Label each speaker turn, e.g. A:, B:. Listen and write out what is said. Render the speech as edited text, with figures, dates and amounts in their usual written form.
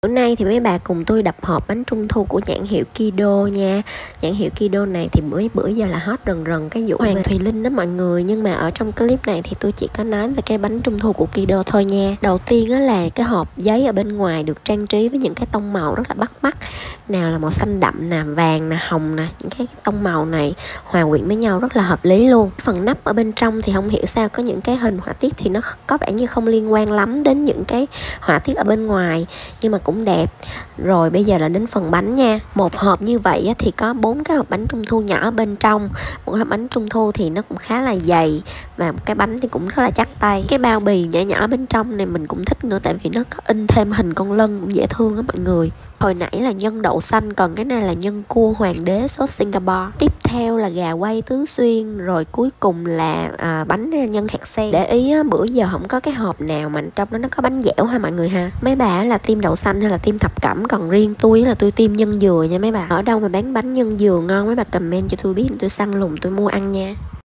A: Bữa nay thì mấy bà cùng tôi đập hộp bánh trung thu của nhãn hiệu Kido nha. Nhãn hiệu Kido này thì bữa giờ là hot rần rần cái vụ Hoàng Thùy Linh đó mọi người. Nhưng mà ở trong clip này thì tôi chỉ có nói về cái bánh trung thu của Kido thôi nha. Đầu tiên đó là cái hộp giấy ở bên ngoài được trang trí với những cái tông màu rất là bắt mắt. Nào là màu xanh đậm nè, vàng nè, hồng nè. Những cái tông màu này hòa quyện với nhau rất là hợp lý luôn. Phần nắp ở bên trong thì không hiểu sao có những cái hình họa tiết thì nó có vẻ như không liên quan lắm đến những cái họa tiết ở bên ngoài, nhưng mà cũng đẹp. Rồi bây giờ là đến phần bánh nha. Một hộp như vậy thì có 4 cái hộp bánh trung thu nhỏ bên trong. Một hộp bánh trung thu thì nó cũng khá là dày, và cái bánh thì cũng rất là chắc tay. Cái bao bì nhỏ nhỏ bên trong này mình cũng thích nữa, tại vì nó có in thêm hình con lân cũng dễ thương á mọi người. Hồi nãy là nhân đậu xanh, còn cái này là nhân cua hoàng đế sốt Singapore. Tiếp theo là gà quay tứ xuyên, rồi cuối cùng là bánh nhân hạt sen. Để ý bữa giờ không có cái hộp nào mà trong đó nó có bánh dẻo ha mọi người ha. Mấy bà là tim đậu xanh hay là tim thập cẩm, còn riêng tôi là tôi tim nhân dừa nha mấy bà. Ở đâu mà bán bánh nhân dừa ngon mấy bà comment cho tôi biết, tôi săn lùng tôi mua ăn nha.